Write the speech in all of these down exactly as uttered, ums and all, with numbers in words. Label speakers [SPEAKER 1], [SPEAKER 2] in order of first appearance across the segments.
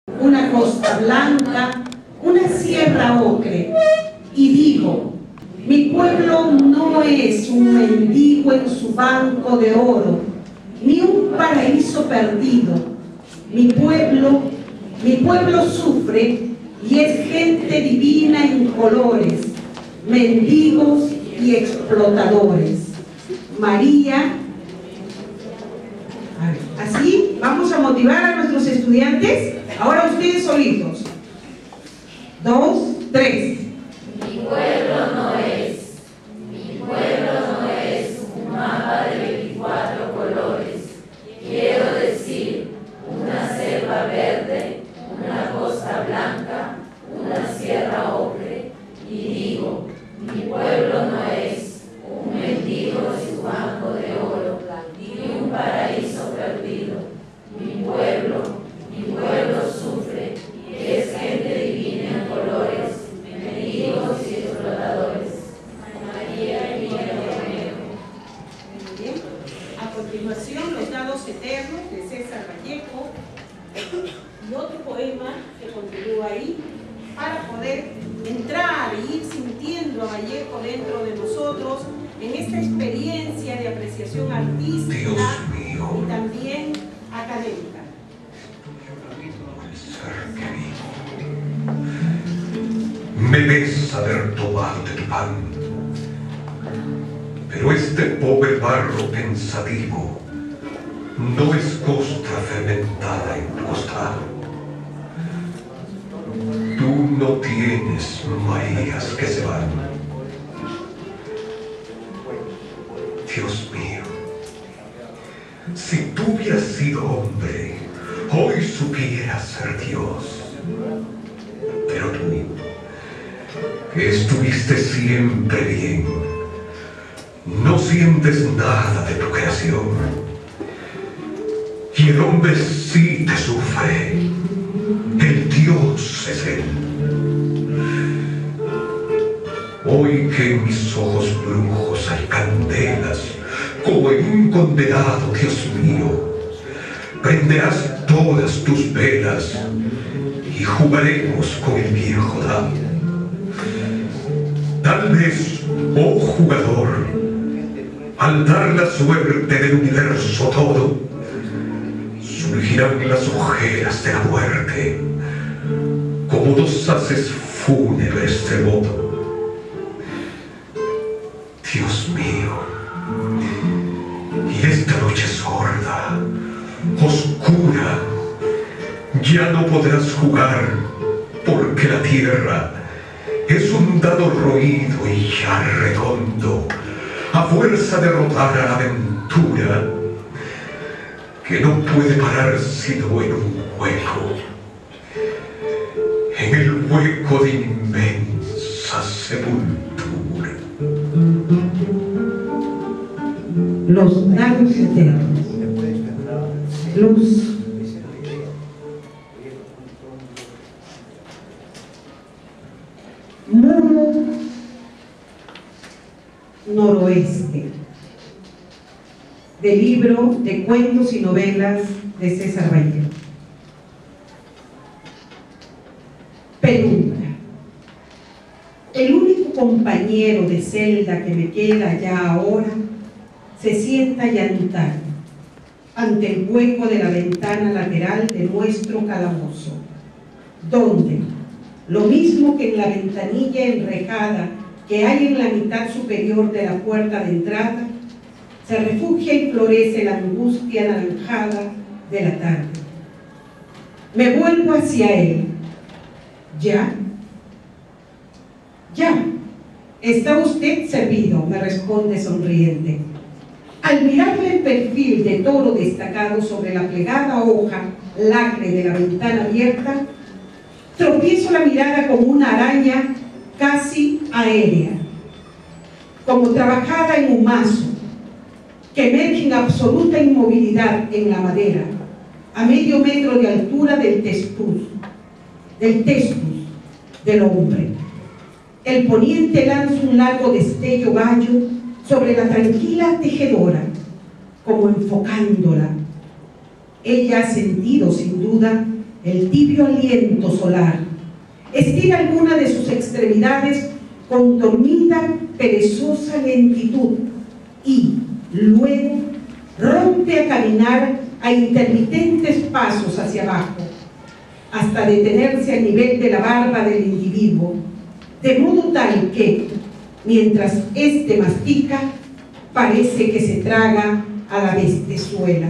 [SPEAKER 1] una costa blanca, una sierra ocre, y digo, mi pueblo no es un mendigo en su banco de oro, ni un paraíso perdido. Mi pueblo, mi pueblo sufre y es gente divina en colores, mendigos y explotadores. María. Así vamos a motivar a nuestros estudiantes. Ahora ustedes solitos. Dos, tres.
[SPEAKER 2] Mi pueblo no es, mi pueblo no es un mapa de veinticuatro colores. Quiero decir, una selva verde, una costa blanca, una sierra ocre. Y digo, mi pueblo no es un mendigo en su banco de oro, ni un paraíso perdido. Mi pueblo, mi pueblo sufre y es gente divina en colores, mendigos y exploradores. María y Romeo.
[SPEAKER 1] Muy bien. A continuación, Los dados eternos de César Vallejo y otro poema que continúa ahí para poder entrar y ir sintiendo a Vallejo dentro de nosotros en esta experiencia de apreciación artística y también académica.
[SPEAKER 3] Me ves haber tomado de tu pan, pero este pobre barro pensativo no es costra fermentada en tu costado. Tú no tienes Marías que se van. Dios mío, si tú hubieras sido hombre, hoy supieras ser Dios. Pero tú, que estuviste siempre bien, no sientes nada de tu creación. Y el hombre sí te sufre, el Dios es él. Hoy que en mis ojos brujos hay candelas, como en un condenado, Dios mío, prenderás todas tus velas y jugaremos con el viejo dado. Tal vez, oh jugador, al dar la suerte del universo todo, surgirán las ojeras de la muerte, como dos haces fúnebres de lodo. Dios mío, y esta noche sorda, oscura, ya no podrás jugar, porque la tierra es un dado roído y ya redondo, a fuerza de rodar a la aventura, que no puede parar sino en un hueco, en el hueco de inmensa sepultura.
[SPEAKER 1] Los dados eternos. Luz. Muro noroeste. Del libro de cuentos y novelas de César Vallejo. Penumbra. El único compañero de celda que me queda ya ahora se sienta a llantar ante el hueco de la ventana lateral de nuestro calabozo, donde, lo mismo que en la ventanilla enrejada que hay en la mitad superior de la puerta de entrada, se refugia y florece la angustia anaranjada de la tarde. Me vuelvo hacia él. ¿Ya? Ya. ¿Está usted servido?, me responde sonriente. Al mirarle el perfil de toro destacado sobre la plegada hoja lacre de la ventana abierta, tropiezo la mirada como una araña casi aérea, como trabajada en humazo, que emerge en absoluta inmovilidad en la madera, a medio metro de altura del testus, del testus del hombre. El poniente lanza un largo destello bayo sobre la tranquila tejedora, como enfocándola. Ella ha sentido, sin duda, el tibio aliento solar, estira alguna de sus extremidades con dormida, perezosa lentitud y luego rompe a caminar a intermitentes pasos hacia abajo, hasta detenerse al nivel de la barba del individuo, de modo tal que, mientras éste mastica, parece que se traga a la bestezuela.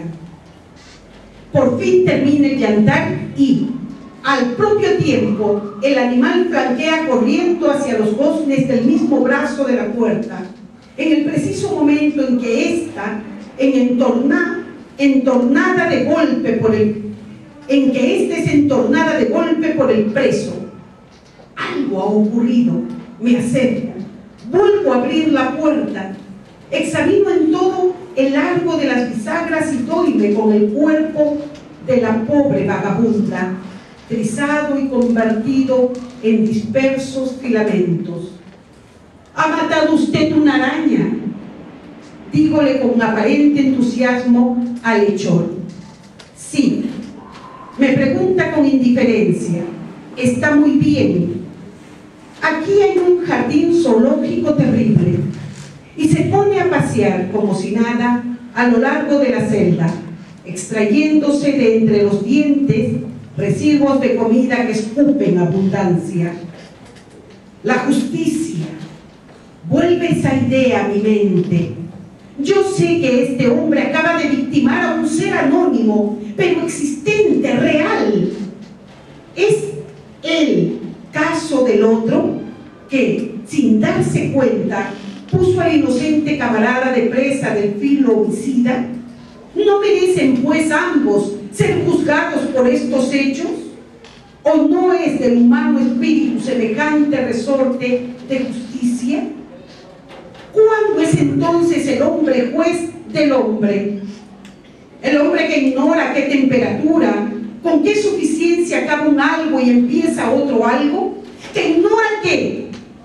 [SPEAKER 1] Por fin termina el llantar y, al propio tiempo, el animal flanquea corriendo hacia los goznes del mismo brazo de la puerta, en el preciso momento en que ésta, en entorna, entornada de golpe por el, en que ésta es entornada de golpe por el preso. Algo ha ocurrido, me acerco, vuelvo a abrir la puerta, examino en todo el largo de las bisagras y doyme con el cuerpo de la pobre vagabunda, trizado y convertido en dispersos filamentos. ¿Ha matado usted una araña?, dígole con aparente entusiasmo al hechor. Sí. Me pregunta con indiferencia. Está muy bien. Aquí hay un jardín zoológico terrible. Y se pone a pasear como si nada a lo largo de la celda, extrayéndose de entre los dientes residuos de comida que escupen abundancia. La justicia. Vuelve esa idea a mi mente. Yo sé que este hombre acaba de victimar a un ser anónimo, pero existente, real. Es el caso del otro que, sin darse cuenta, puso al inocente camarada de presa del filo homicida. ¿No merecen, pues, ambos ser juzgados por estos hechos? ¿O no es del humano espíritu semejante resorte de justicia? ¿Cuándo es entonces el hombre juez del hombre? El hombre que ignora qué temperatura, con qué suficiencia acaba un algo y empieza otro algo, que ignora qué,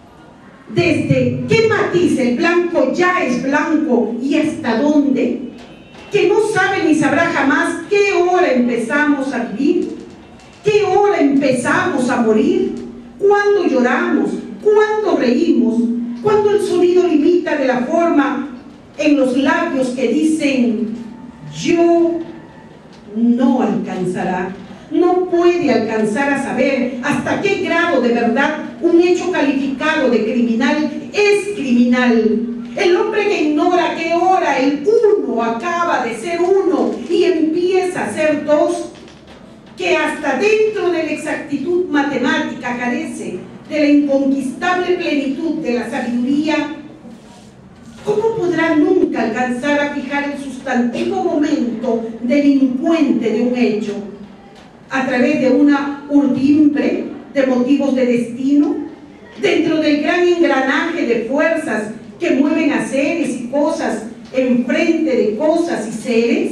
[SPEAKER 1] desde qué matiz el blanco ya es blanco y hasta dónde, que no sabe ni sabrá jamás qué hora empezamos a vivir, qué hora empezamos a morir, cuándo lloramos, cuándo reímos, cuando el sonido limita de la forma en los labios que dicen yo, no alcanzará, no puede alcanzar a saber hasta qué grado de verdad un hecho calificado de criminal es criminal. El hombre que ignora qué hora el uno acaba de ser uno y empieza a ser dos, que hasta dentro de la exactitud matemática carece de la inconquistable plenitud de la sabiduría, ¿cómo podrá nunca alcanzar a fijar el sustantivo momento delincuente de un hecho a través de una urdimbre de motivos de destino, dentro del gran engranaje de fuerzas que mueven a seres y cosas enfrente de cosas y seres?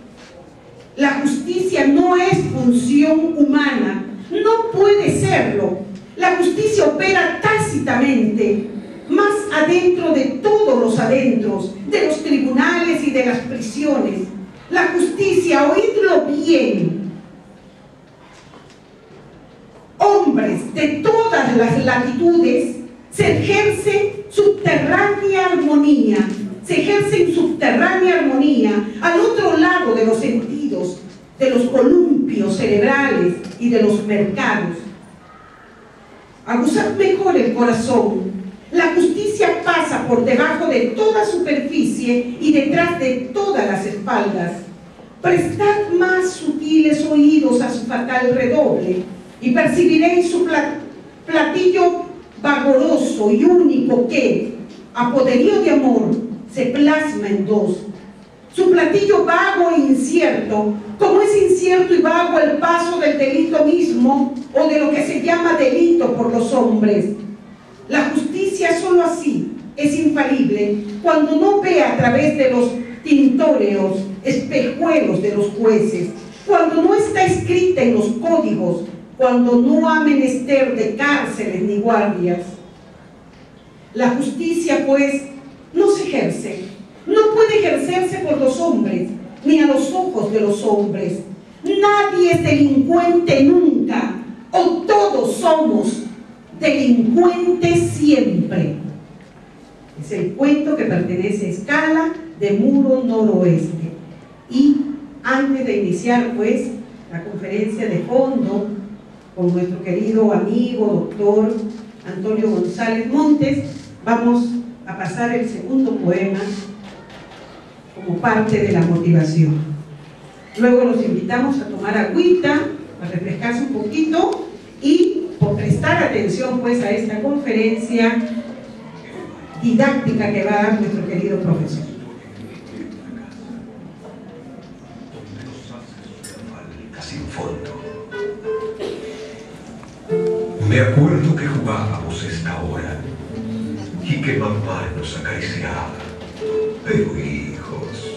[SPEAKER 1] La justicia no es función humana, no puede serlo. La justicia opera tácitamente, más adentro de todos los adentros, de los tribunales y de las prisiones. La justicia, oídlo bien, hombres de todas las latitudes, se ejerce subterránea armonía, se ejerce en subterránea armonía al otro lado de los sentidos, de los columpios cerebrales y de los mercados. Aguzad mejor el corazón. La justicia pasa por debajo de toda superficie y detrás de todas las espaldas. Prestad más sutiles oídos a su fatal redoble y percibiréis su platillo vagoroso y único que, a poderío de amor, se plasma en dos. Su platillo vago e incierto, como es incierto y vago el paso del delito mismo o de lo que se llama delito por los hombres. La justicia solo así es infalible cuando no ve a través de los tintóreos, espejuelos de los jueces, cuando no está escrita en los códigos, cuando no ha menester de cárceles ni guardias. La justicia, pues, no se ejerce, no puede ejercerse por los hombres, ni a los ojos de los hombres. Nadie es delincuente nunca, o todos somos delincuentes siempre. Es el cuento que pertenece a Escala de Muro Noroeste. Y antes de iniciar pues la conferencia de fondo con nuestro querido amigo doctor Antonio González Montes, vamos a pasar el segundo poema como parte de la motivación. Luego los invitamos a tomar agüita, a refrescarse un poquito y por prestar atención pues a esta conferencia didáctica que va a dar nuestro querido profesor.
[SPEAKER 3] Sin fondo. Me acuerdo que jugábamos esta hora y que mamá nos acariciaba, pero hijos,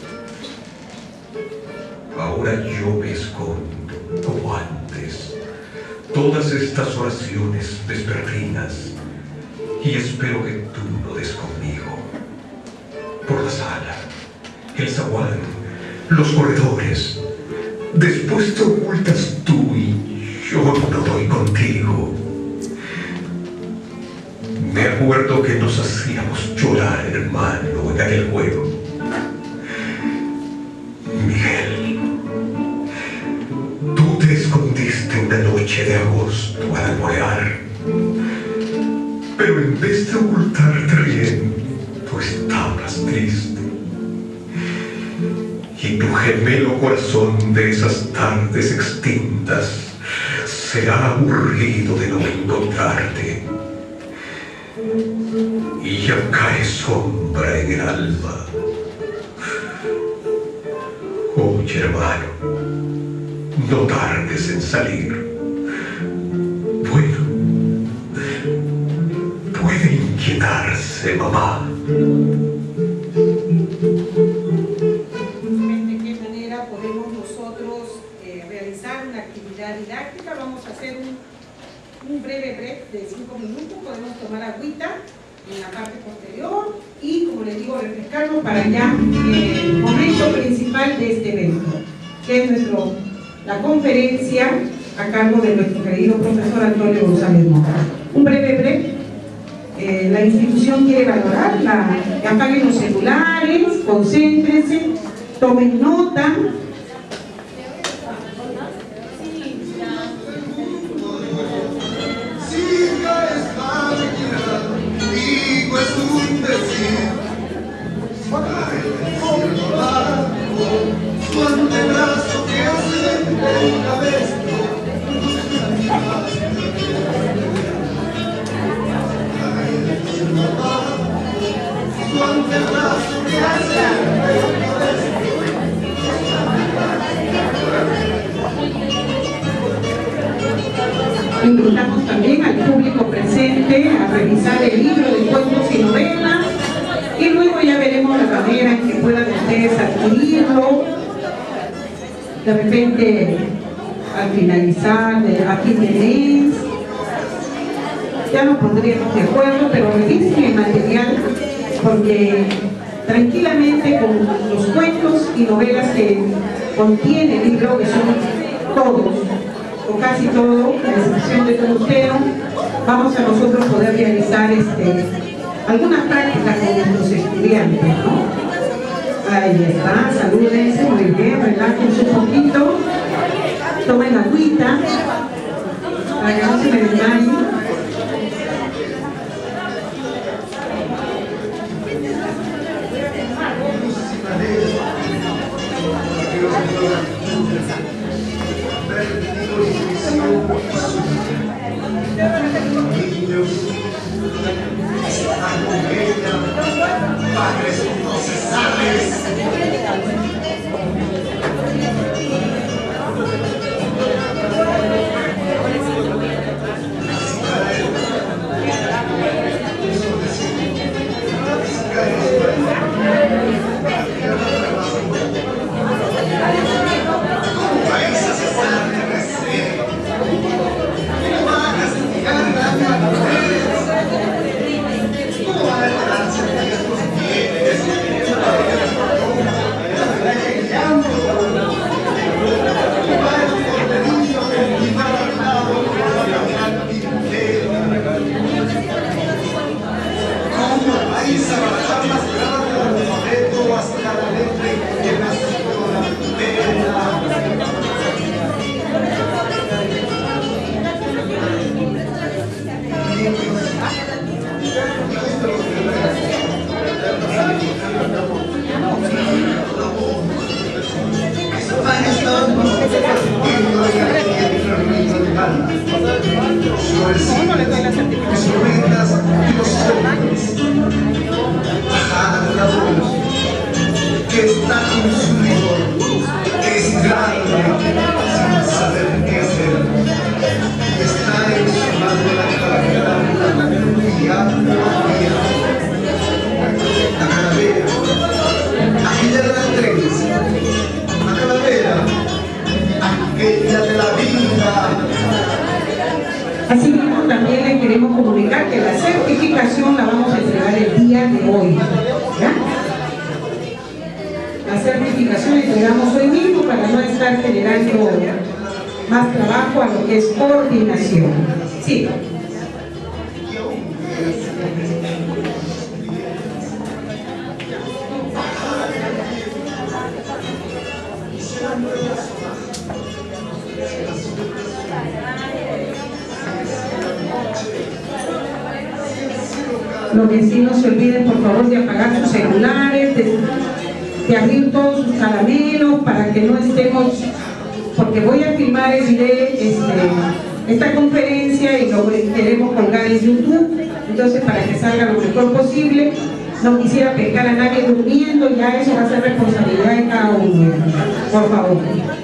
[SPEAKER 3] ahora yo me escondo como antes todas estas oraciones vespertinas y espero que tú no des conmigo por la sala, el zaguán, los corredores. Después te ocultas tú y yo no doy contigo. Me acuerdo que nos hacíamos llorar, hermano, en aquel juego. Miguel, tú te escondiste una noche de agosto al alborear, pero en vez de ocultarte riendo, tú estabas triste. Y tu gemelo corazón de esas tardes extintas será aburrido de no encontrarte. Y ya cae sombra en el alma. Oye, hermano, no tardes en salir. Bueno, puede inquietarse, mamá.
[SPEAKER 1] Didáctica, vamos a hacer un, un breve break de cinco minutos, podemos tomar agüita en la parte posterior y, como les digo, refrescarnos para ya el momento principal de este evento, que es nuestro, la conferencia a cargo de nuestro querido profesor Antonio González Montes. Un breve break. Eh, la institución quiere valorar, la, que apaguen los celulares, concéntrense, tomen nota.
[SPEAKER 4] Su antebrazo que hace una vez. Su antebrazo que hace una vez.
[SPEAKER 1] Invitamos también al público presente a revisar el libro de cuentos y novelas y luego ya veremos la manera en que puedan ustedes adquirirlo. De repente, al finalizar, de, a fin de mes, ya nos pondríamos de acuerdo, pero revisen el material porque tranquilamente con los cuentos y novelas que contiene el libro, que son todos, o casi todo, a excepción de Tolutero, vamos a nosotros poder realizar este, algunas prácticas con nuestros estudiantes, ¿no? Ahí está, salúdense, muy bien, relájense un poquito, tomen agüita, para que no se me desmayen.
[SPEAKER 4] Padres inconcesables. alma, sino el signo de sus ventas y los sueños. Bajad adoradores, que está consumido, que es grande, sin saber qué hacer, y está en su mano la calavera, y habla la calavera, aquella de las tres, la calavera, aquella de la vida.
[SPEAKER 1] Asimismo, también les queremos comunicar que la certificación la vamos a entregar el día de hoy. ¿Ya? La certificación la entregamos hoy mismo para no estar generando más trabajo a lo que es coordinación. Sí. Lo que sí, no se olviden por favor de apagar sus celulares, de, de abrir todos sus caramelos para que no estemos, porque voy a filmar el video, este, esta conferencia y lo queremos colgar en YouTube, entonces para que salga lo mejor posible. No quisiera pescar a nadie durmiendo, ya eso va a ser responsabilidad de cada uno, por favor.